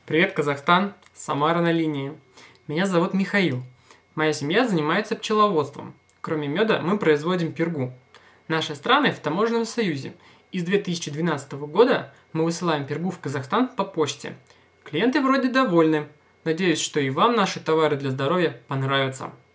Привет, Казахстан! Самара на линии. Меня зовут Михаил. Моя семья занимается пчеловодством. Кроме меда мы производим пергу. Наши страны в таможенном союзе. И с 2012 года мы высылаем пергу в Казахстан по почте. Клиенты вроде довольны. Надеюсь, что и вам наши товары для здоровья понравятся.